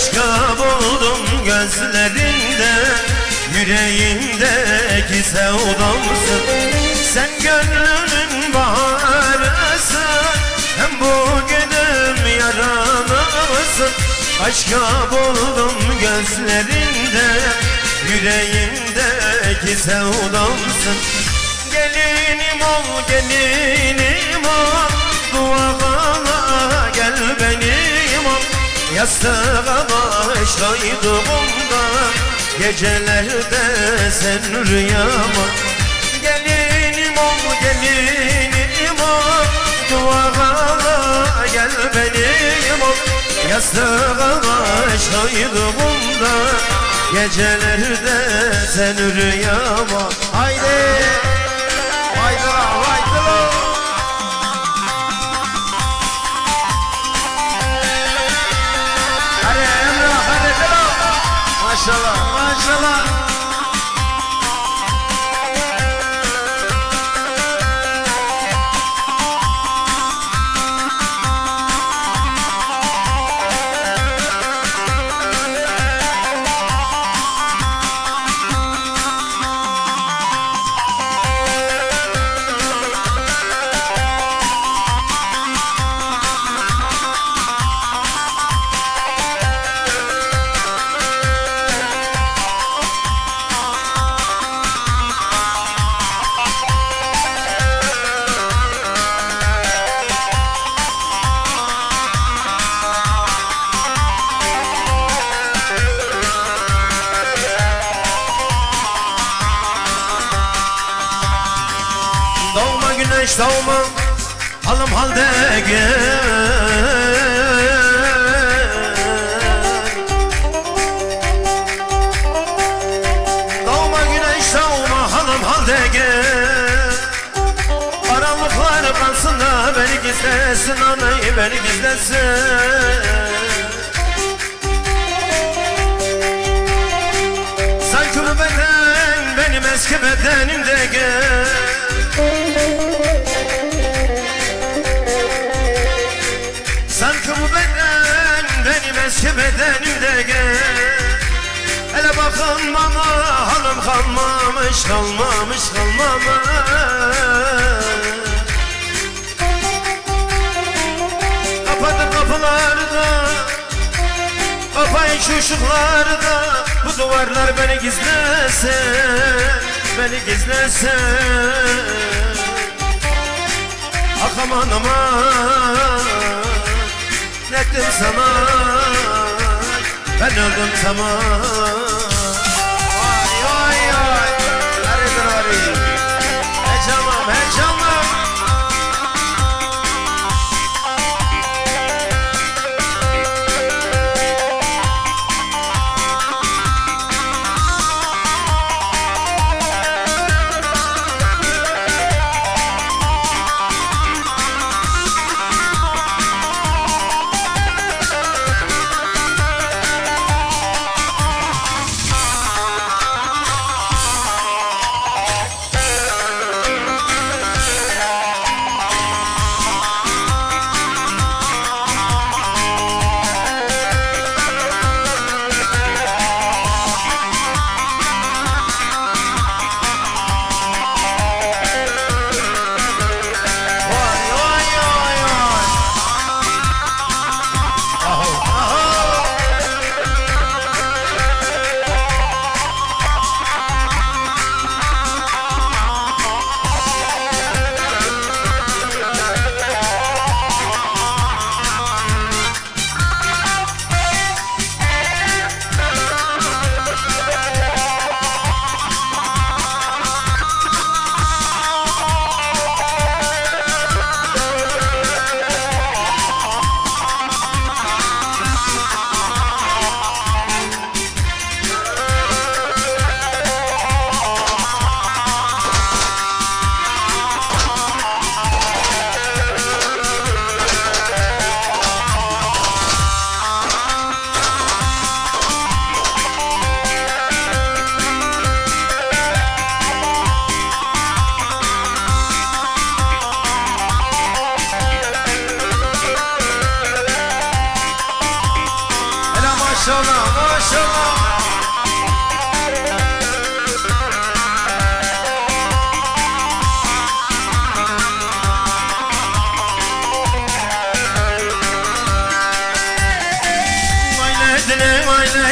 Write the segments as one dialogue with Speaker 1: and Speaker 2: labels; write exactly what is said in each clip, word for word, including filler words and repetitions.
Speaker 1: Aşka buldum gözlerinde, yüreğimdeki sevdamsın. Sen gönlümün baharısın, hem bugünüm yaranımsın. Aşka buldum gözlerinde, yüreğimdeki sevdamsın. Gelinim ol, gelinim ol, duağa gel benim ol. Yastığa başlaydığımda, gecelerde sen rüyama. Gelinim ol, gelinim ol, duağa gel benim ol. Yastığa başlaydığımda, gecelerde sen rüyama. Haydi! Haydıra, haydıra! Hadi Emrah, hadi Dilo! Maşallah, maşallah! Güneş doğma, halım halde gel. Doğma güneş doğma, halım halde gel. Karanlıklar kalsın da beni gizlesin, anayı beni gizlesin. Sanki bu beden benim eski bedenimde gel. Sanki bu beden benim eski bedenimde gel. Hele bakın bana, halim kalmamış, kalmamış, kalmamış. Kapatın kapıları da, kapayın şu ışıkları da. Bu duvarlar beni gizlesin, beni gizlesin. Ah aman aman, ne ettim sana, ben öldüm tamam. Vay vay vay, haridir hari, heyecanım heyecanım.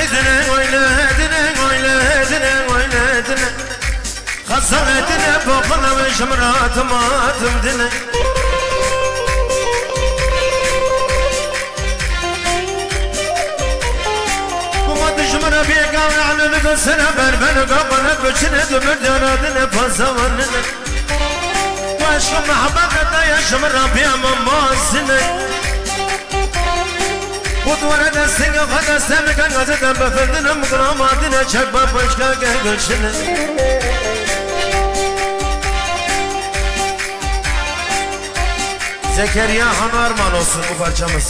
Speaker 1: دنه ويله دنه ويله دنه ويله دنه خسر دنه بقنا وشمرات ماتم دنه شمرا بيقاوي على ذكر سنة بربنا قبنا بشنة دمر دارادنا فزواننا واشق محبتنا يا شمرا بيا مماسنا ودورة دستنگا خدستا مكان غزتا بفردنا مقراماتنا شكبا بشكا قلشنا Zekeriya Han armağan olsun bu parçamız.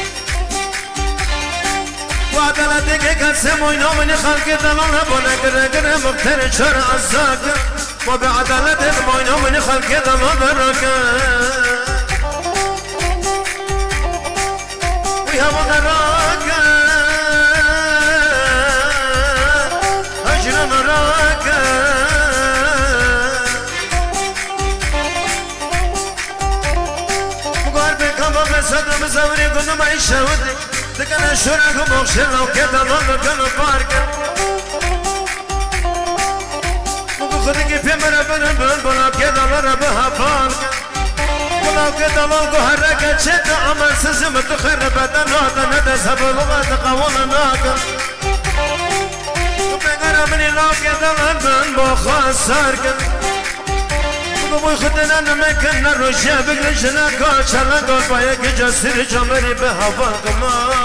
Speaker 1: وعدالتك قسم وينومني خلق دلالة بنا قرى قرى مقتر شرع الزاك وبعدالتك وينومني خلق دلالة ركا ويها مدراكا أجرم راكا مقاربك أما بسد مزوري قلنا ما يشاودي تكنا شرعك مغشر لو كده الله كانوا باركا مقو خدك في مرابنا بل بلا كده الله ربها باركا بلا كده الله قهرك شد عمل سزم تخرب دناتا ندى سبب وتقونا ناكا وبقرا مني لو كده الله بل بخساركا مقو خدنا نمكن نرجع بقلشنا كاشرنا قول بايك جسر جمري بها باركا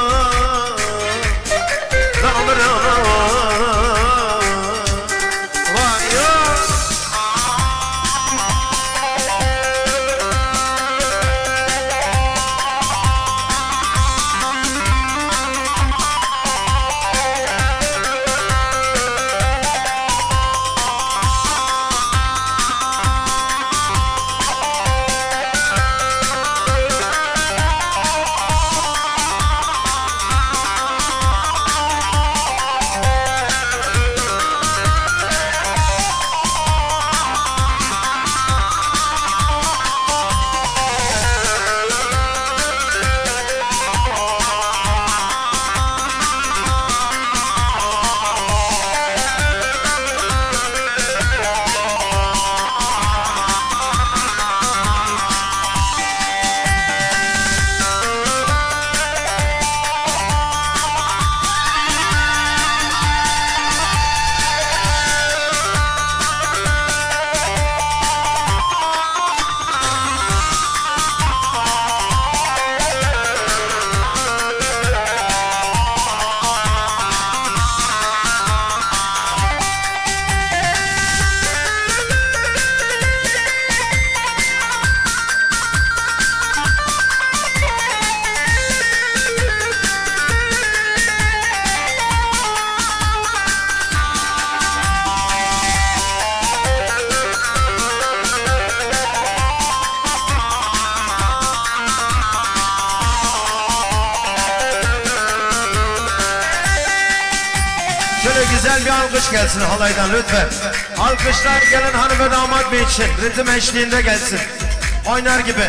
Speaker 1: Güzel bir alkış gelsin halaydan lütfen. Alkışlar gelen hanım ve damat bey için ritim eşliğinde gelsin. Oynar gibi.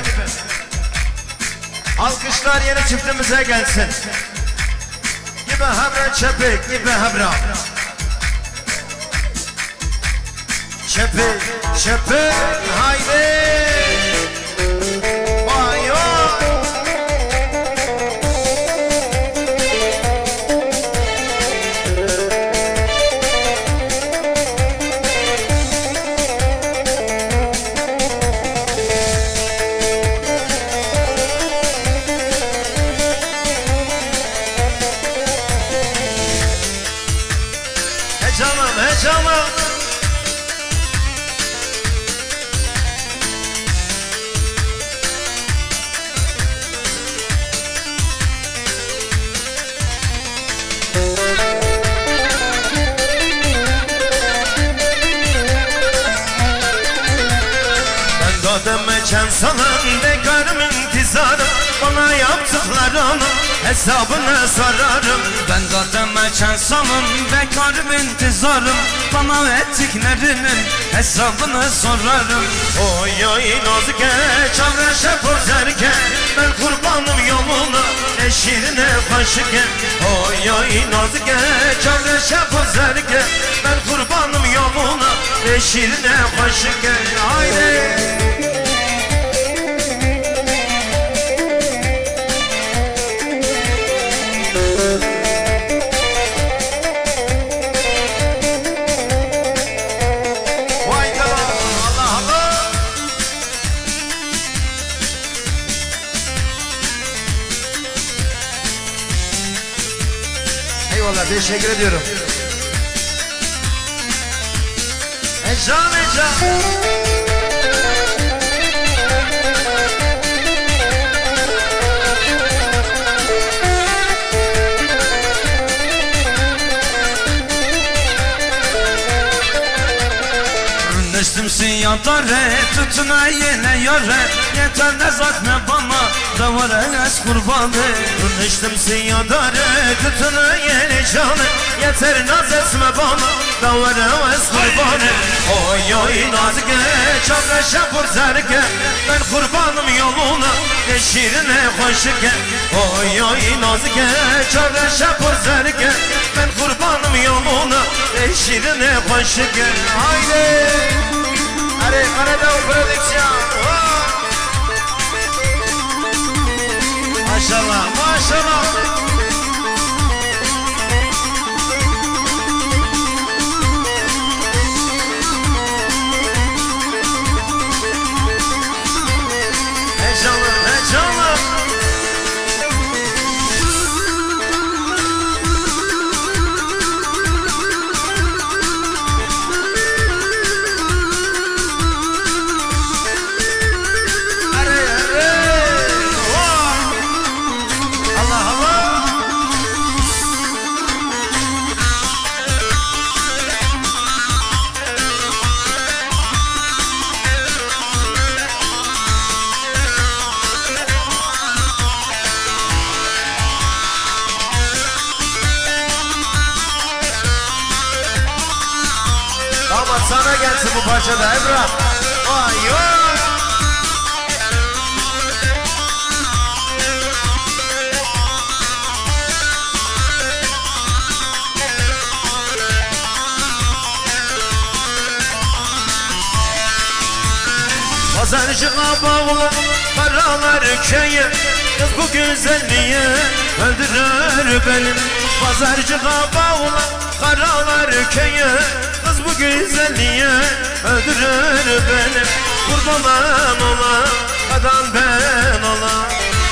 Speaker 1: Alkışlar yeni çiftimize gelsin. Gibi habra çepik, gibi habra. Çepik, çepik, haydi. Vay vay. Tamam. Ben doğdum meçen salan bekarım intizarım bana yaptıklarını hesabını sorarım.
Speaker 2: Ben zaten meçen sanım bekarım intizarım bana ettiklerinin hesabını sorarım.
Speaker 1: Oy oy nazike çavreşe pozerke ben kurbanım yoluna eşirine kaşıke Oy oy nazike çavre şapır zerke Ben kurbanım yoluna ve şirine kaşıke Haydi teşekkür ediyorum. Ecam ecam.
Speaker 2: Ründestimsin yatare tutuna yine yare Yeter nezatme bana da var enes kurbanı
Speaker 1: Ründestimsin yatare tutuna yine canı Yeter naz etme bana da var enes kurbanı Oy oy nazike çavre şapur zerke Ben kurbanım yoluna ve şirine kaşıke Oy oy nazike çavre şapur zerke Ben kurbanım yoluna ve şirine kaşıke Haydi Hadi Karadağ prodüksiyon Maşallah maşallah Heyecanlı heyecanlı sana gelsin bu parçada Emrah. Vay vay. Pazarcığa bağlı paralar köyü Kız bu güzelliği öldürür benim Pazarcığa bağlı paralar köyü Kız bu güzelliği öldürür benim Kurban ola adam ben ola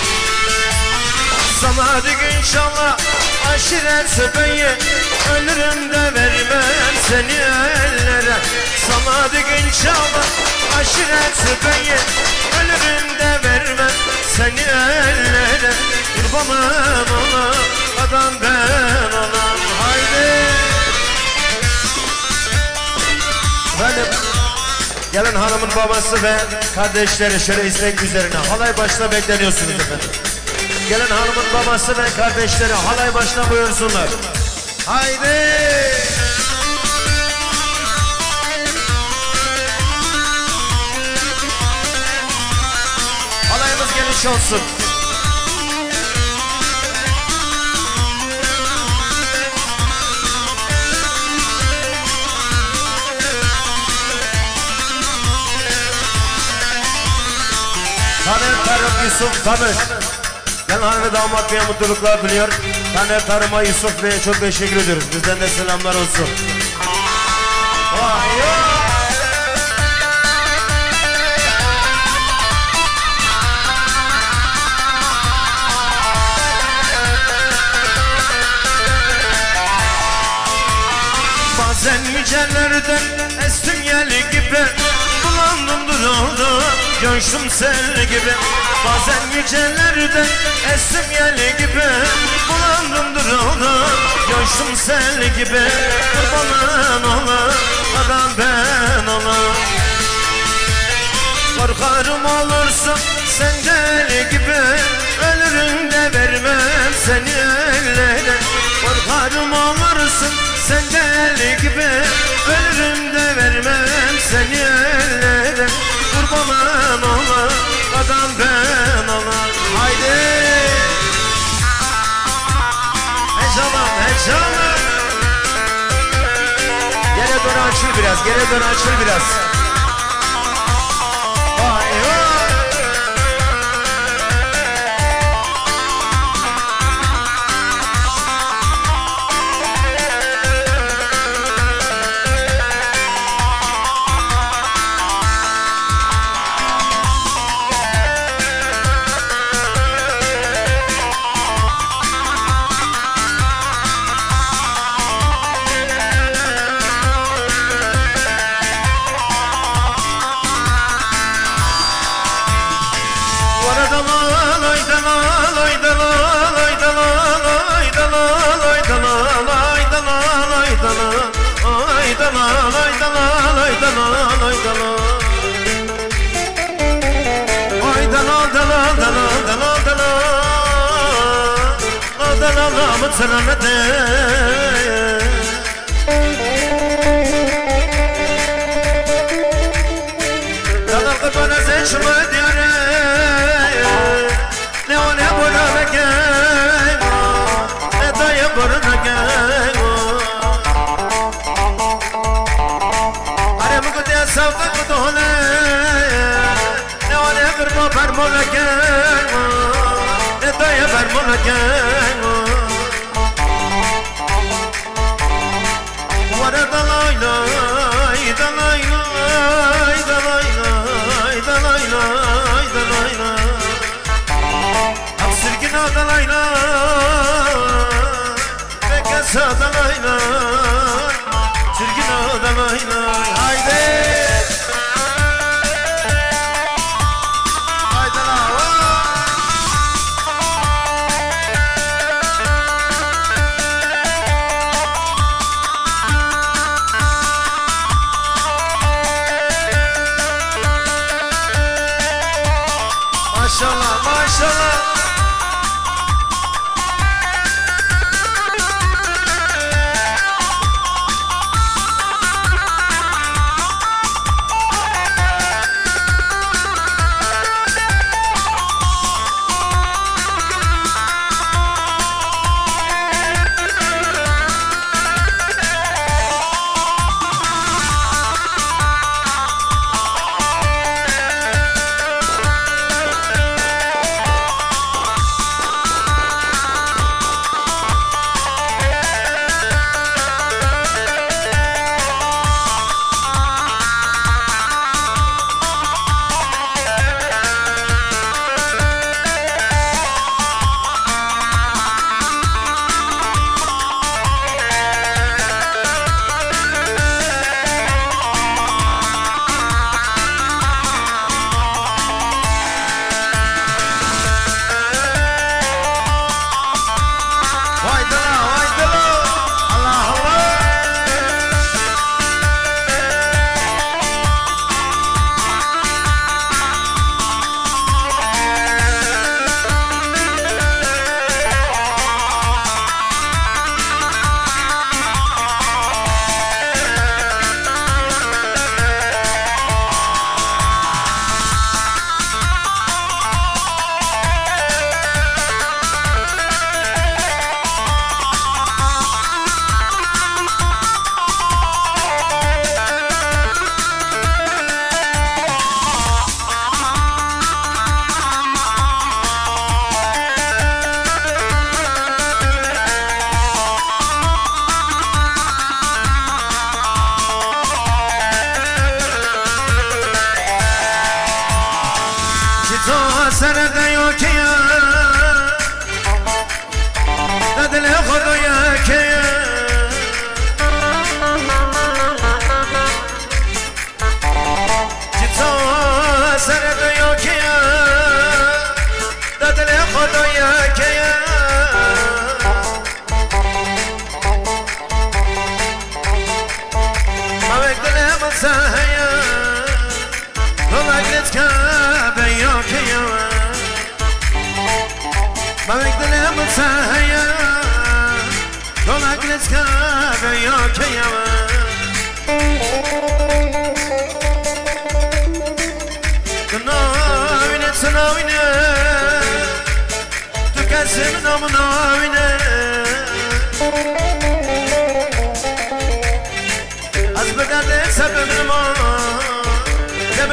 Speaker 1: Sana dik inşallah aşiret söpeyi Ölürüm de vermem seni ellere Sana dik inşallah aşiret söpeyi Ölürüm de vermem seni ellere Kurbanım ola adam ben olam Haydi Efendim, gelen hanımın babası ve kardeşleri şöyle istek üzerine halay başına bekleniyorsunuz efendim. Gelen hanımın babası ve kardeşleri halay başına buyursunlar. Haydi! Halayımız geniş olsun. Taner Tarım Yusuf Tanış. Gelen hanım ve damat beye mutluluklar diliyor. Taner Tarım'a Yusuf Bey'e çok teşekkür ediyoruz. Bizden de selamlar olsun. Vay ya! Bazen yücelerden estim yeli gibi Bulandım duruldu göçtüm sel gibi Bazen yücelerden estim yeli gibi Bulandım duruldu göçtüm sel gibi Kurbanın ola adam ben ola Korkarım olursun sen deli gibi Ölürüm de vermem seni ellere Korkarım olursun sen deli gibi Ölürüm de vermem seni ellere Kurbanım ola adam ben ola Haydi biraz, geriye doğru açıl biraz.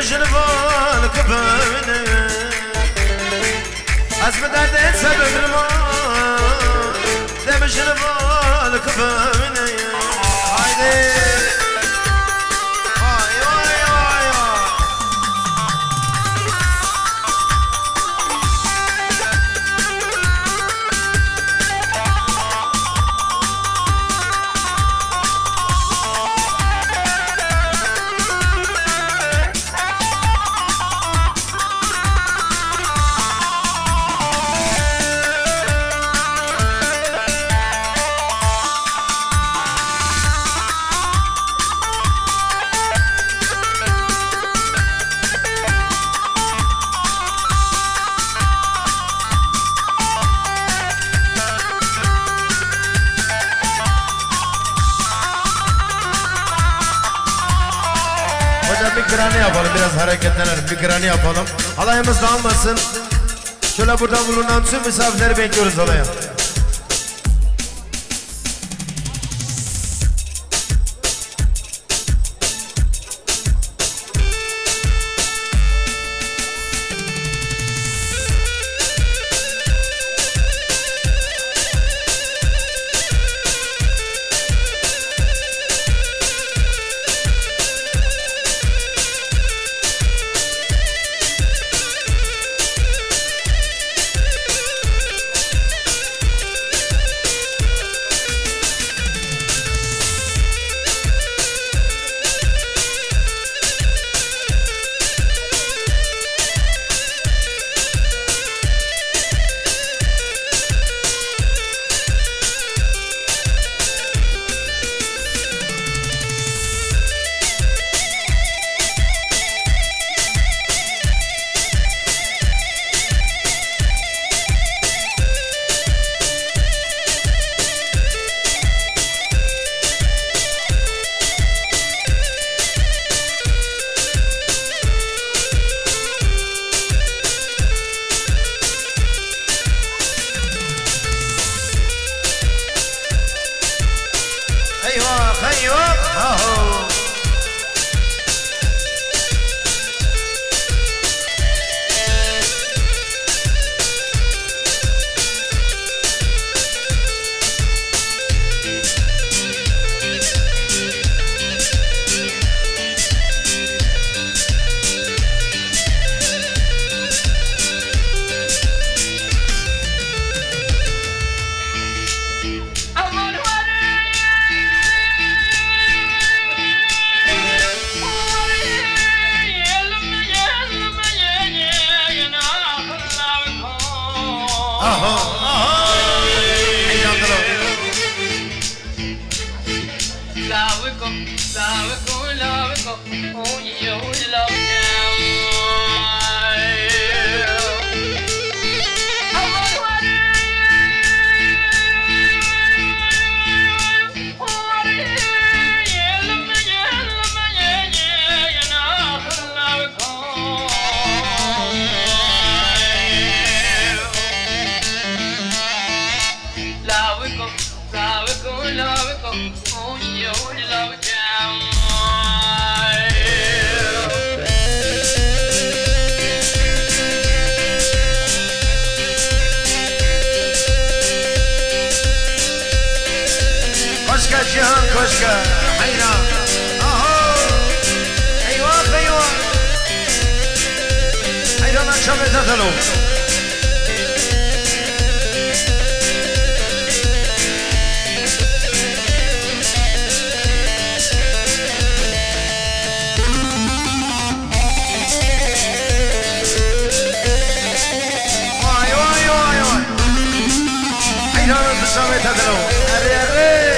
Speaker 1: جنبان كبرنا أزم دردين سبب الماء دم جنبان كبرنا هايدي Mikrani yapalım, biraz hareketlenelim, mikrani yapalım. Alayımız dağılmasın. Şöyle burada bulunan tüm misafirleri bekliyoruz alaya. جهان كشكة حينا اهو ايوه ايوه حينا ما شاف تدلو ايوه ايوه ايوه حينا ما شاف تدلو اري اري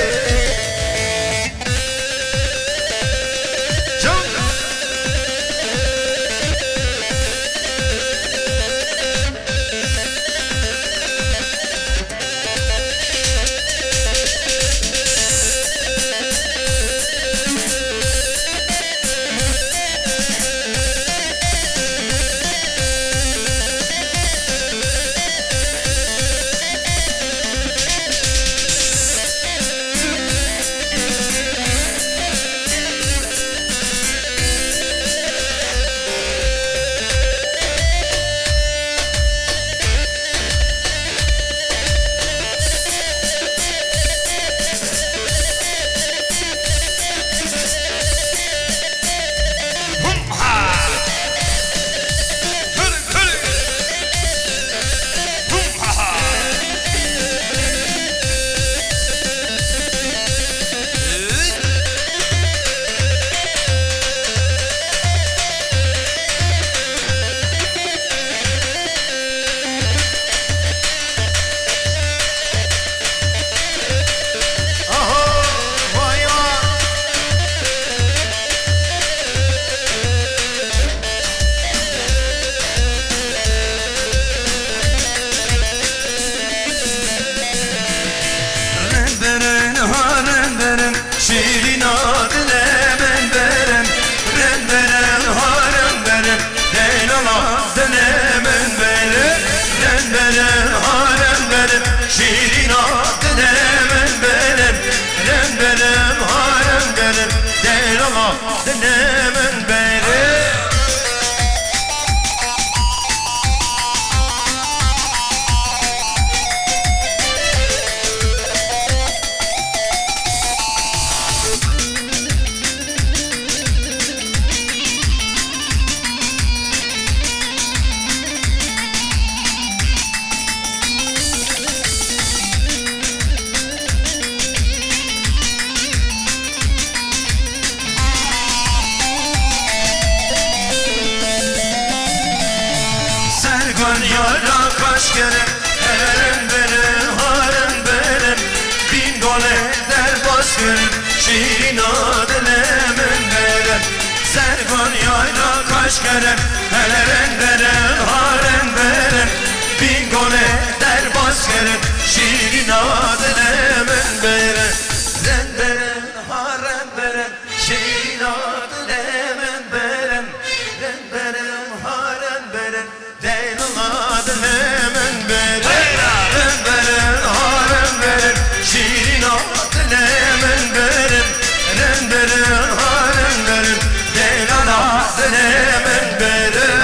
Speaker 1: Serkan yara kaç kere Eren beren haren beren Bin gole der baskerim Şiirin adın emen beren Serkan yara kaç kere Eren beren haren beren Bin gole der baskerim Şiirin adın emen beren Ren beren haren beren Şiirin adın emen beren Ren beren haren beren Deylin adın emen beren Ren beren haren beren Şiirin adın emen beren Ren beren haren beren Deylin adın emen beren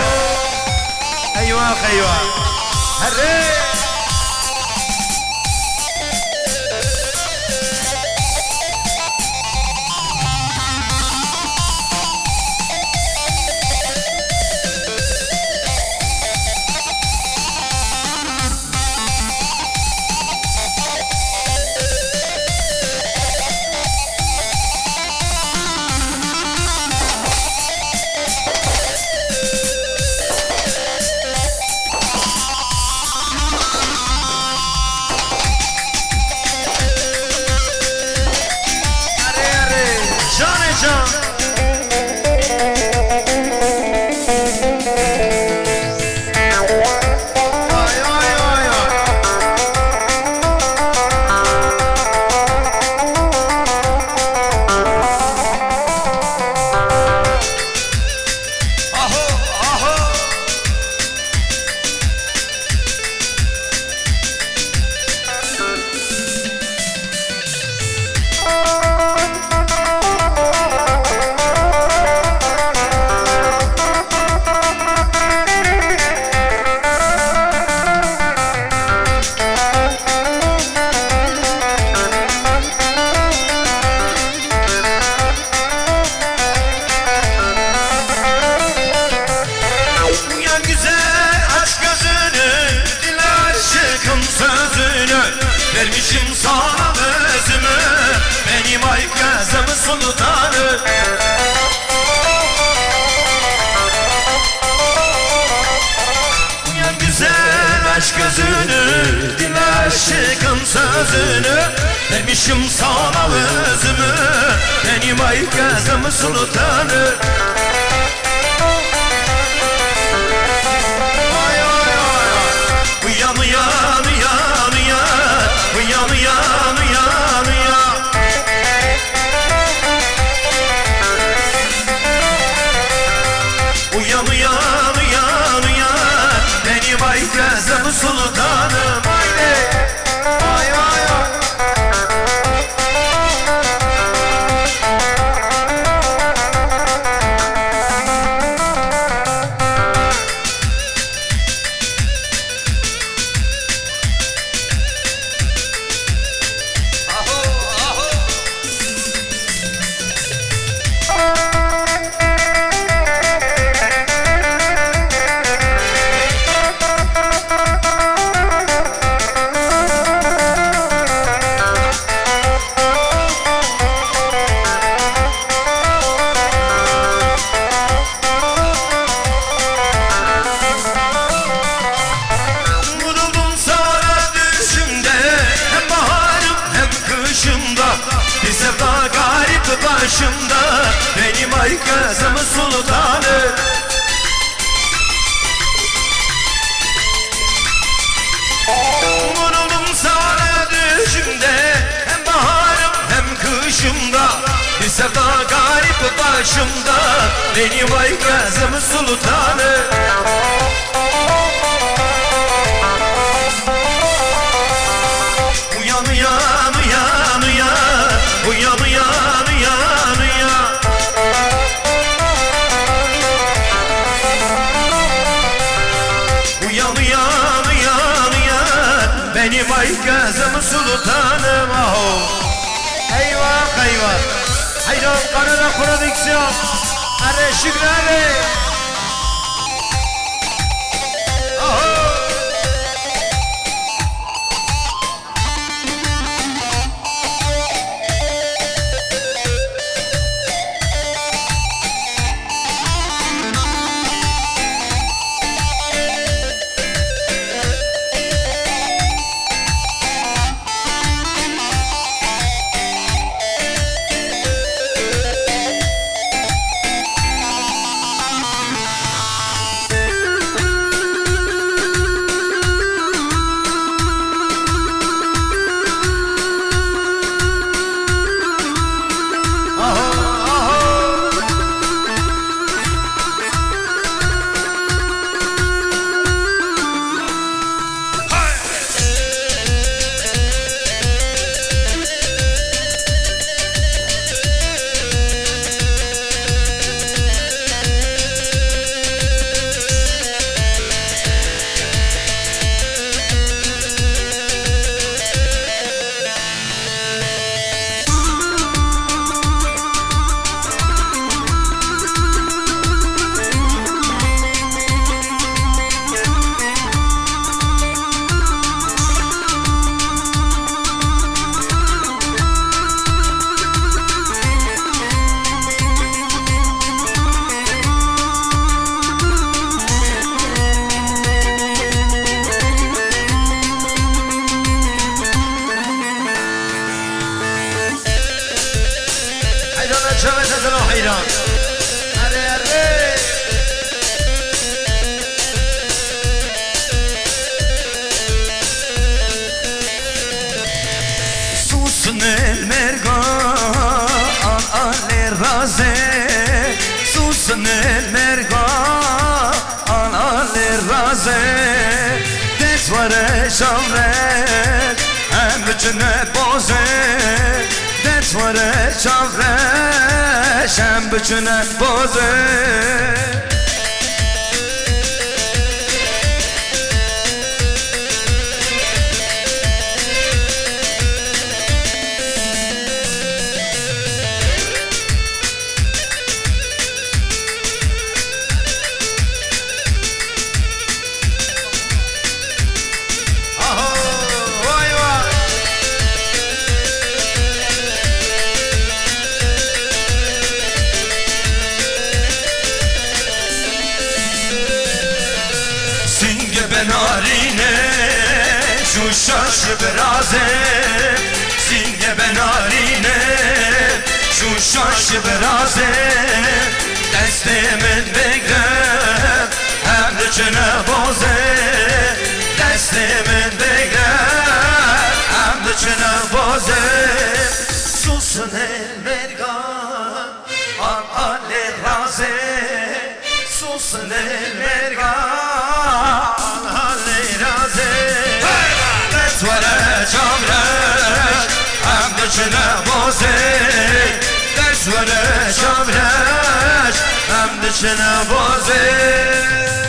Speaker 1: Eyvah eyvah Hadi Vermişim sana özümü Benim ay kızım sultanı Uyan güzel aşk gözünü Dil aşkın sözünü Vermişim sana özümü Benim ay kızım sultanı Uyan uyan uyan uyan Uyan uyan uyan uyan Uyan uyan uyan uyan Benim ay kızım sultanım Haydi Ay ay ay Başımda benim ay kızım sultanı Vuruldum sana düşümde Hem baharım hem kışımda Bir sevda garip başımda Benim ay kızım sultanı Uyan uyan uyan uyan Uyan uyan uyan uyan Uyan uyan uyan uyan Benim ay kızım sultanım aho Eyvah eyvah Hayran Kanada Prodüksiyon Hadi Şükrü abi Aho
Speaker 2: سوسن المرگا آنال رازه دتواره شامره هم بچنه بازه دتواره شامره هم بچنه بازه بنارینه شوشاش برازه سینگ بنارینه شوشاش برازه دست من بگرم هم ده چنه بازه دست من بگرم هم ده چنه بازه سوسن المرگان آن آل رازه سوسن المرگان هم ده چنه بازه درس وره شامرش هم ده چنه بازه